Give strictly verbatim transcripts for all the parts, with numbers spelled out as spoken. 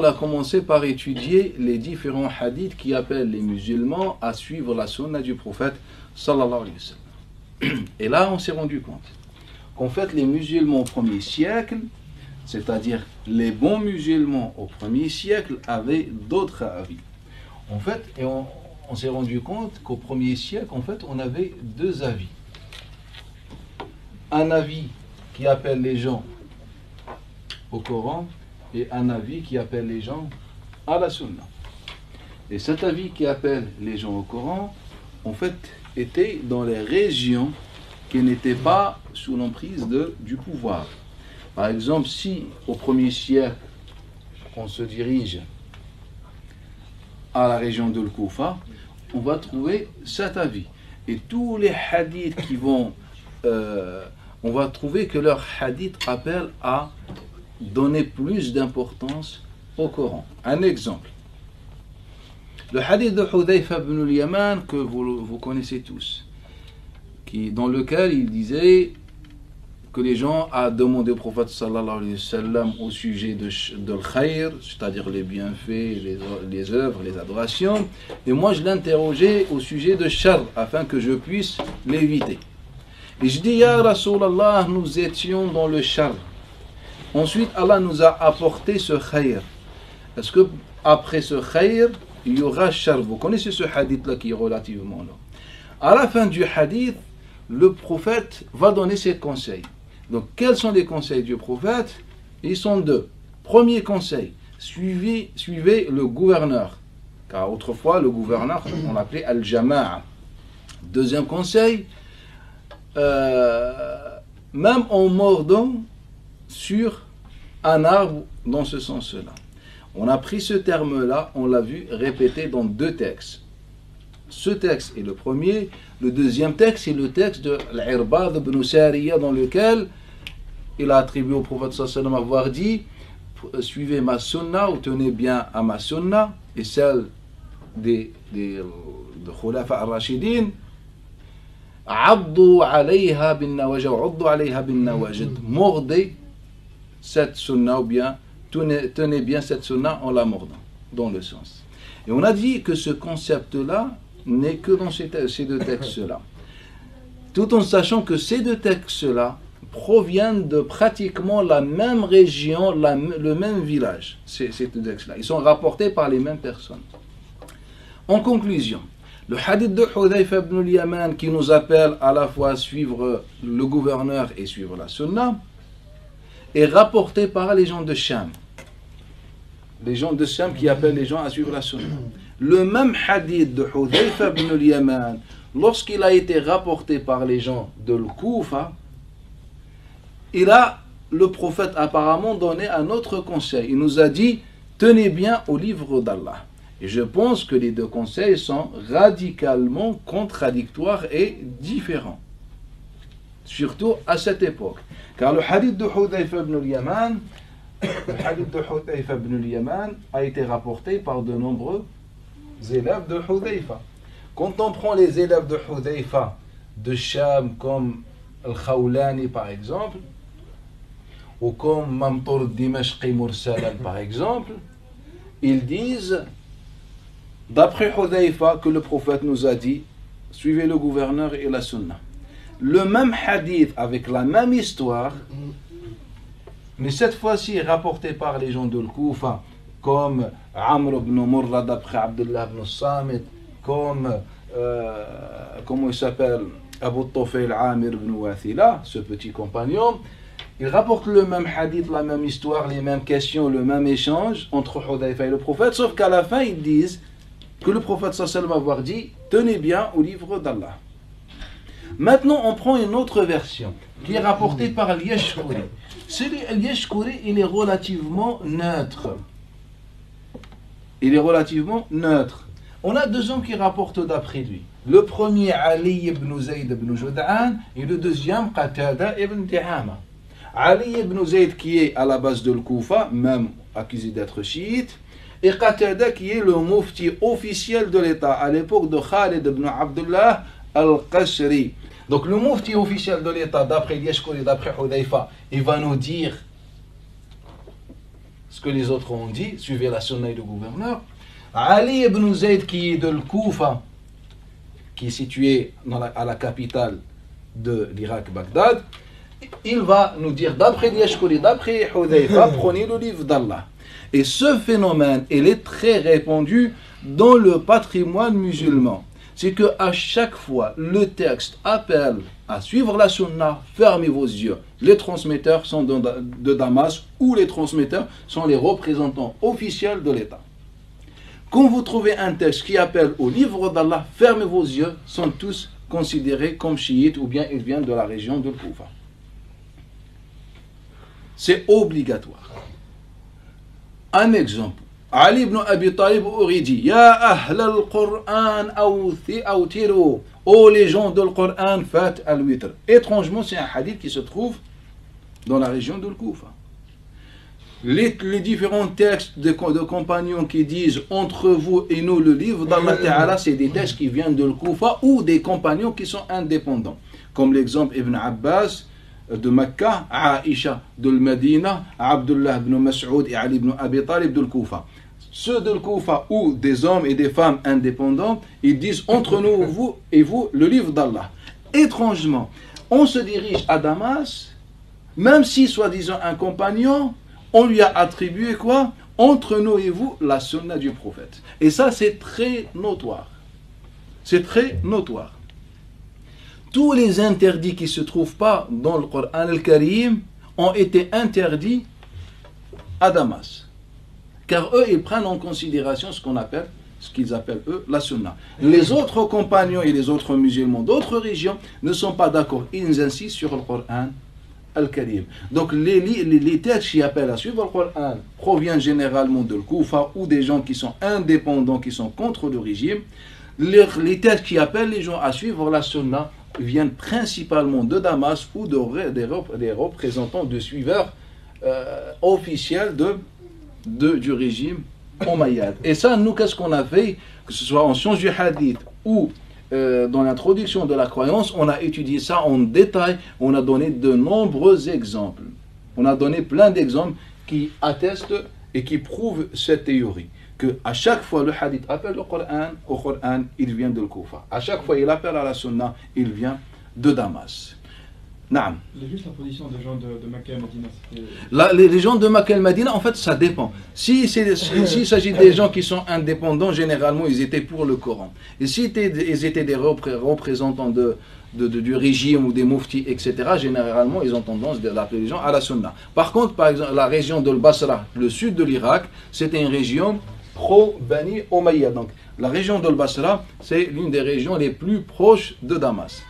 On a commencé par étudier les différents hadiths qui appellent les musulmans à suivre la sunna du prophète sallallahu alayhi wa sallam. Et là, on s'est rendu compte qu'en fait, les musulmans au premier siècle, c'est-à-dire les bons musulmans au premier siècle, avaient d'autres avis. En fait, et on, on s'est rendu compte qu'au premier siècle, en fait, on avait deux avis. Un avis qui appelle les gens au Coran et un avis qui appelle les gens à la sunna. Et cet avis qui appelle les gens au Coran, en fait, était dans les régions qui n'étaient pas sous l'emprise de, du pouvoir. Par exemple, si au premier siècle, on se dirige à la région de l'Koufa, on va trouver cet avis. Et tous les hadiths qui vont... Euh, on va trouver que leurs hadiths appellent à donner plus d'importance au Coran. Un exemple. Le hadith de Hudayfa ibn al-Yaman, que vous, vous connaissez tous, qui, dans lequel il disait que les gens ont demandé au prophète sallallahu alayhi wa sallam au sujet de, de l'khayr, c'est-à-dire les bienfaits, les, les œuvres, les adorations, et moi je l'interrogeais au sujet de shar, afin que je puisse l'éviter. Et je dis, Ya Rasulallah, nous étions dans le shar. Ensuite, Allah nous a apporté ce khayr. Est-ce que après ce khayr, il y aura shar? Vous connaissez ce hadith-là qui est relativement long. À la fin du hadith, le prophète va donner ses conseils. Donc, quels sont les conseils du prophète? Ils sont deux. Premier conseil, suivez, suivez le gouverneur. Car autrefois, le gouverneur, on l'appelait Al-Jama'a. Deuxième conseil, euh, même en mordant sur un arbre dans ce sens-là. On a pris ce terme-là, on l'a vu répété dans deux textes. Ce texte est le premier. Le deuxième texte est le texte de l'Irbad ibn Sariya, dans lequel il a attribué au prophète sallallahu alayhi wa sallam avoir dit: suivez ma sunna ou tenez bien à ma sunna et celle des, des de Khulafa al-Rashidin. Abdu alayha bin nawajid, abdu alayha bin nawajid. Mordez cette sunna ou bien tenez, tenez bien cette sunna en la mordant, dans le sens. Et on a dit que ce concept-là n'est que dans ces, ces deux textes-là. Tout en sachant que ces deux textes-là proviennent de pratiquement la même région, la, le même village. Ces, ces deux textes-là. Ils sont rapportés par les mêmes personnes. En conclusion, le hadith de Hudayfa ibn al-Yaman qui nous appelle à la fois à suivre le gouverneur et suivre la sunna est rapporté par les gens de Sham. Les gens de Sham qui appellent les gens à suivre la sunna. Le même hadith de Hudayfa ibn al-Yaman, lorsqu'il a été rapporté par les gens de l'Koufa, il a, le prophète apparemment donné un autre conseil. Il nous a dit, tenez bien au livre d'Allah. Et je pense que les deux conseils sont radicalement contradictoires et différents. Surtout à cette époque. Car le hadith de Hudayfa ibn al-Yaman, le hadith de Hudayfa ibn al-Yaman a été rapporté par de nombreux élèves de Hudayfa. Quand on prend les élèves de Hudayfa de Sham comme Al-Khawlani par exemple, ou comme Mamtur Dimashqi Mursalan par exemple, ils disent, d'après Hudayfa, que le prophète nous a dit, suivez le gouverneur et la sunna. Le même hadith avec la même histoire, mais cette fois-ci rapporté par les gens de l'Koufa, comme Amr ibn Murra d'après Abdullah ibn Samit, comme, euh, comment il s'appelle, Abu Tufayl Amir ibn Wathila, ce petit compagnon. Il rapporte le même hadith, la même histoire, les mêmes questions, le même échange entre Hudayfa et le prophète, sauf qu'à la fin ils disent que le prophète sallallahu alayhi wa sallam avoir dit, tenez bien au livre d'Allah. Maintenant on prend une autre version qui est rapportée par Al-Yashkuri. Celui Al-Yashkuri, il est relativement neutre. Il est relativement neutre. On a deux hommes qui rapportent d'après lui. Le premier, Ali ibn Zayd ibn Jud'an, et le deuxième, Qatada ibn Di'ama. Ali ibn Zayd qui est à la base de l'Koufa, même accusé d'être chiite, et Qatada qui est le mufti officiel de l'État à l'époque de Khalid ibn Abdullah al-Qashri. Donc le mufti officiel de l'État, d'après Yashkuri, d'après Hudayfa, il va nous dire ce ce que les autres ont dit, suivez la sunna du gouverneur. Ali ibn Zayd, qui est de Koufa, qui est situé dans la, à la capitale de l'Irak, Bagdad, il va nous dire, d'après Yashkuri, d'après Hudayfa, prenez le livre d'Allah. Et ce phénomène, il est très répandu dans le patrimoine musulman. C'est qu'à chaque fois, le texte appelle à suivre la sunna, fermez vos yeux. Les transmetteurs sont de, de Damas, ou les transmetteurs sont les représentants officiels de l'État. Quand vous trouvez un texte qui appelle au livre d'Allah, fermez vos yeux, sont tous considérés comme chiites ou bien ils viennent de la région de Koufa. C'est obligatoire. Un exemple. Ali ibn Abi Talib aurait dit Ya ahl al-Qur'an awtiru. Oh les gens de l'Qur'an, faites al-witr. Étrangement, c'est un hadith qui se trouve dans la région de Koufa. Les, les différents textes de, de compagnons qui disent entre vous et nous le livre d'Allah Ta'ala, c'est des textes qui viennent de Koufa ou des compagnons qui sont indépendants. Comme l'exemple Ibn Abbas de Mecca, Aïcha de Medina, Abdullah ibn Mas'ud et Ali ibn Abi Talib de Koufa. Ceux de Koufa ou des hommes et des femmes indépendants, ils disent entre nous vous et vous le livre d'Allah. Étrangement, on se dirige à Damas, même si soi-disant un compagnon, on lui a attribué quoi? Entre nous et vous, la sunna du prophète. Et ça, c'est très notoire. C'est très notoire. Tous les interdits qui ne se trouvent pas dans le Coran al-Karim ont été interdits à Damas. Car eux, ils prennent en considération ce qu'on appelle, ce qu'ils appellent eux, la sunna. Les autres compagnons et les autres musulmans d'autres régions ne sont pas d'accord. Ils insistent sur le Coran al-Karim. Donc les, les, les textes qui appellent à suivre le Coran proviennent généralement de Koufa ou des gens qui sont indépendants, qui sont contre le régime. Les, les textes qui appellent les gens à suivre la sunna viennent principalement de Damas ou de, des, des représentants, de suiveurs euh, officiels de, de, du régime Omeyyade. Et ça, nous, qu'est-ce qu'on a fait? Que ce soit en sciences du hadith ou euh, dans l'introduction de la croyance, on a étudié ça en détail, on a donné de nombreux exemples. On a donné plein d'exemples qui attestent et qui prouvent cette théorie. Que à chaque fois le hadith appelle le Coran, au Coran, il vient de Koufa. À chaque fois il appelle à la sunna, il vient de Damas. Naam. Juste la position des gens de, de Mecca et Medina. La, les, les gens de Mecca et Medina, en fait, ça dépend. Si s'il si, s'agit des gens qui sont indépendants, généralement, ils étaient pour le Coran. Et si ils étaient des représentants de, de, de, du régime ou des muftis, et cetera, généralement, ils ont tendance d'appeler les gens à la sunna. Par contre, par exemple, la région de Basra, le sud de l'Irak, c'était une région pro-Bani Omeyyade. Donc, la région de Basra, c'est l'une des régions les plus proches de Damas.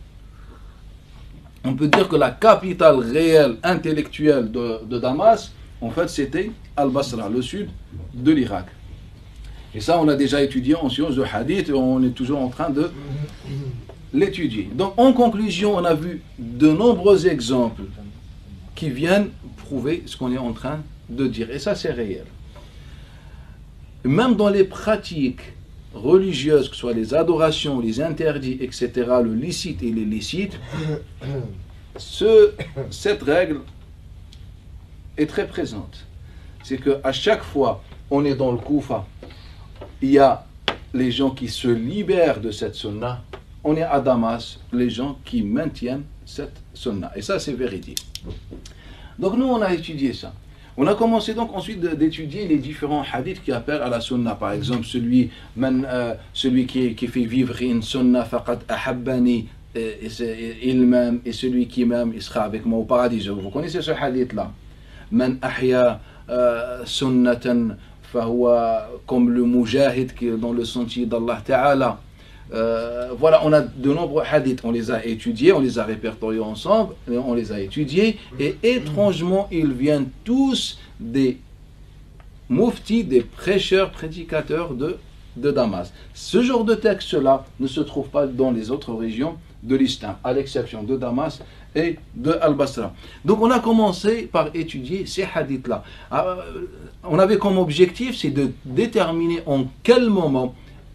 On peut dire que la capitale réelle, intellectuelle de, de Damas, en fait, c'était Al-Basra, le sud de l'Irak. Et ça, on a déjà étudié en sciences de hadith et on est toujours en train de l'étudier. Donc, en conclusion, on a vu de nombreux exemples qui viennent prouver ce qu'on est en train de dire. Et ça, c'est réel. Même dans les pratiques religieuses, que ce soit les adorations, les interdits, et cetera, le licite et l'illicite, ce, cette règle est très présente. C'est qu'à chaque fois, on est dans le Koufa, il y a les gens qui se libèrent de cette sunna, on est à Damas, les gens qui maintiennent cette sunna. Et ça, c'est véridique. Donc nous, on a étudié ça. On a commencé donc ensuite d'étudier les différents hadiths qui appellent à la sunna. Par exemple, celui, man, euh, celui qui, qui fait vivre une sunna faqad ahabbani, il-même, et celui qui m'aime, il sera avec moi au paradis. Vous connaissez ce hadith-là? Man ahya sunnatan fahuwa, comme le mujahid qui est dans le sentier d'Allah Ta'ala. Euh, voilà, on a de nombreux hadiths, on les a étudiés, on les a répertoriés ensemble, on les a étudiés, et étrangement, ils viennent tous des muftis, des prêcheurs, prédicateurs de, de Damas. Ce genre de texte-là ne se trouve pas dans les autres régions de l'islam, à l'exception de Damas et de Al-Basra. Donc on a commencé par étudier ces hadiths-là. On avait comme objectif, c'est de déterminer en quel moment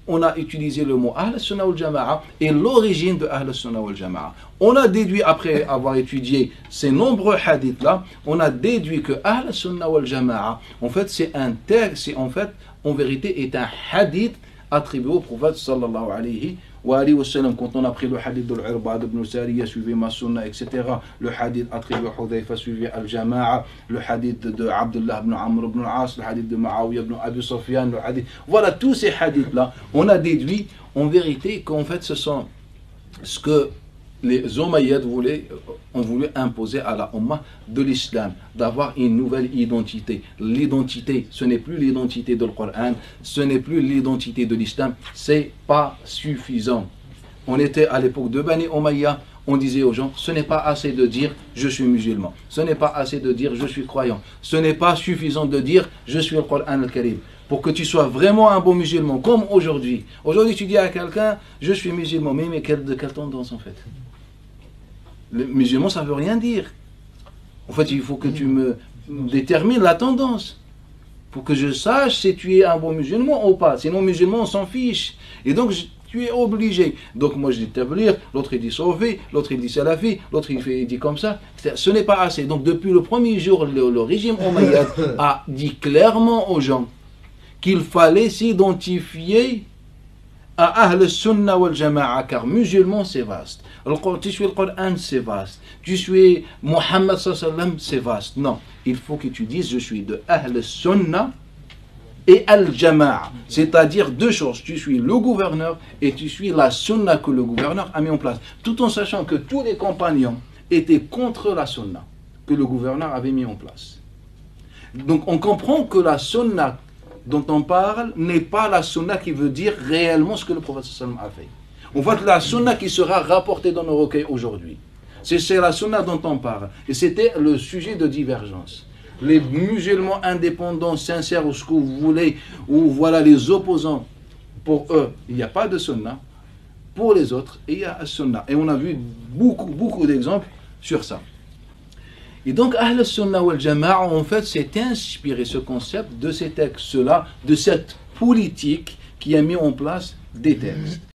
on a utilisé le mot Ahl Sunnah wal Jama'a et l'origine de Ahl Sunnah wal Jama'a. On a déduit, après avoir étudié ces nombreux hadiths là, on a déduit que Ahl Sunnah wal Jama'a, en fait, c'est un texte, c'est en fait, en vérité, est un hadith attribué au prophète sallallahu alayhi wa alayhi wa sallam. Quand on a pris le hadith de l'Irbad ibn Sariya, suivi ma sunnah, et cetera. Le hadith attribué à Hudayfa, suivi al-Jama'a. Le hadith de Abdullah ibn Amr ibn al-As, le hadith de Muawiyah ibn Abi Sufyan, le hadith. Voilà, tous ces hadiths-là, on a déduit en vérité qu'en fait ce sont ce que les Omeyyades voulaient, ont voulu imposer à la Ummah de l'islam, d'avoir une nouvelle identité. L'identité, ce n'est plus l'identité de Coran, ce n'est plus l'identité de l'islam, c'est pas suffisant. On était à l'époque de Bani Umayya, on disait aux gens, ce n'est pas assez de dire je suis musulman, ce n'est pas assez de dire je suis croyant, ce n'est pas suffisant de dire je suis le Coran al-Karim. Pour que tu sois vraiment un bon musulman, comme aujourd'hui. Aujourd'hui, tu dis à quelqu'un, je suis musulman, mais, mais quelle, de quelle tendance en fait? Le musulman, ça ne veut rien dire. En fait, il faut que tu me détermines la tendance. Pour que je sache si tu es un bon musulman ou pas. Sinon, musulman, on s'en fiche. Et donc, je, tu es obligé. Donc, moi, je dis tablir, l'autre, il dit sauver, l'autre, il dit salafi, l'autre, il, fait, il dit comme ça. Ce n'est pas assez. Donc, depuis le premier jour, le, le régime omeyyade a dit clairement aux gens qu'il fallait s'identifier à Ahl Sunnah wal Jama'a, car musulman c'est vaste. Tu suis le Coran, c'est vaste. Tu suis Muhammad sallallahu alayhi wa sallam, c'est vaste. Non, il faut que tu dises je suis de Ahl Sunnah et Al Jama'a, c'est-à-dire deux choses. Tu suis le gouverneur et tu suis la Sunnah que le gouverneur a mis en place, tout en sachant que tous les compagnons étaient contre la Sunnah que le gouverneur avait mis en place. Donc on comprend que la Sunnah dont on parle n'est pas la sunna qui veut dire réellement ce que le prophète sallam a fait. En fait, la sunna qui sera rapportée dans nos recueils aujourd'hui, c'est la sunna dont on parle. Et c'était le sujet de divergence. Les musulmans indépendants, sincères, ou ce que vous voulez, ou voilà les opposants, pour eux, il n'y a pas de sunna. Pour les autres, il y a un sunna. Et on a vu beaucoup, beaucoup d'exemples sur ça. Et donc, Ahl Sunnah wal Jama'a, en fait, s'est inspiré ce concept de ces textes-là, de cette politique qui a mis en place des textes.